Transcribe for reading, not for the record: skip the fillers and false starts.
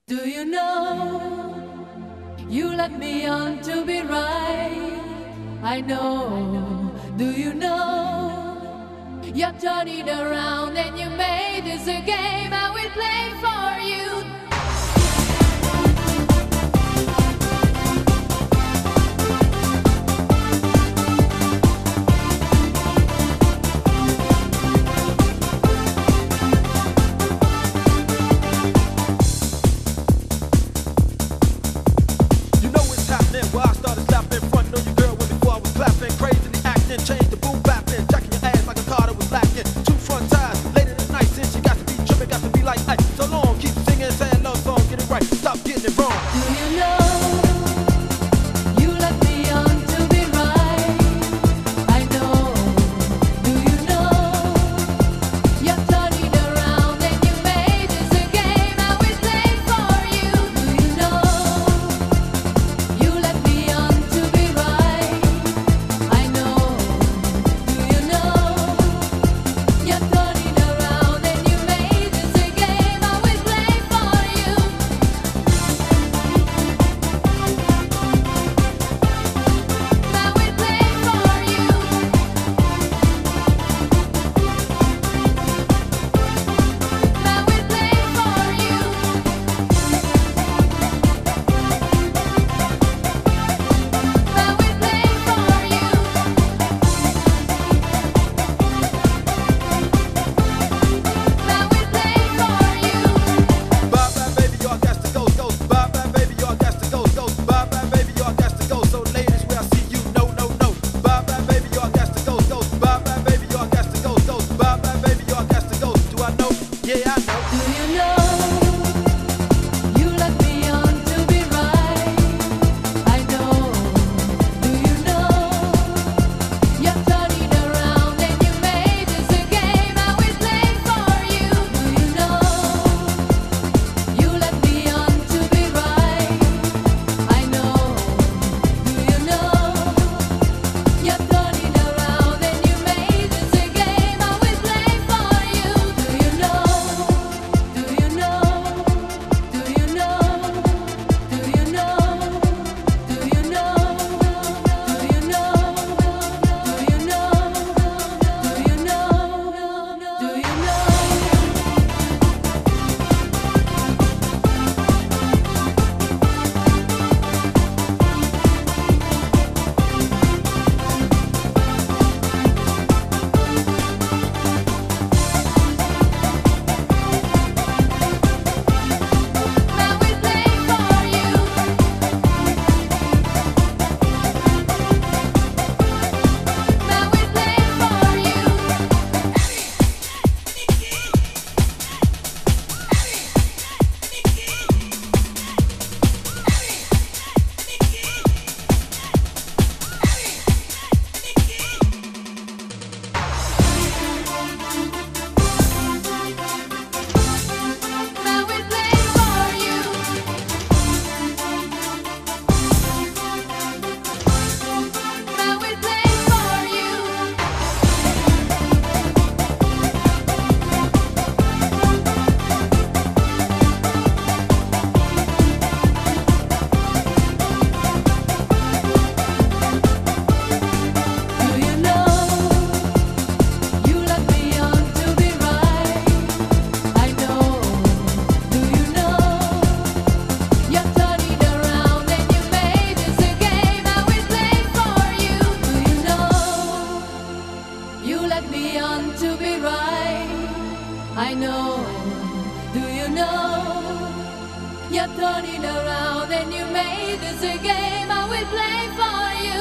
Do you know you led me on to be right? I know. Do you know you're turning around and you made this a game I will play for you? Well, I started slapping in front of your girl when before I was clapping, crazily acting, changed the boom bapping, jacking your ass like a car that was lacking. Two front tires, late in the night, since you got to be tripping, got to be like ice. So long, keep singing, saying love song, get it right, stop getting it wrong. Do you know you led me on to be right? I know. Do you know you're turning around and you made this a game I will play for you? Do you know you led me on to be right? I know. Do you know you're turning around and you made this a game I will play for you? I will play for you. I will play for you. I will play for you. I will play for you. Bye bye, baby, y'all got to go, go. Bye bye, baby, y'all got to go, go. Bye bye, baby, y'all got to go. So ladies, where I see you, no, no, no. Bye bye, baby, y'all got to go, go. Bye bye, baby, y'all got to go, go. Bye bye, baby, y'all got to go. Do I know? Yeah, I know. Do you know you led me on to be right? I know. Do you know you're turning around and you made this a game I will play for you? Do you know you led me on to be right? I know. Do you know you're turning around and you made this a game I will play for you? Do you know? Do you know? Do you know? Do you know? Do you know? Do you know? Do you know? Do you know? Do you know? I will play for you. I will play for you. I will play for you. I will play for you. Do you know you led me on to be right? I know. Do you know you're turning around and you made this a game I will play for you? Do you know you led me on to be right? I know. Do you know you're turning around and you made this a game I will play for you?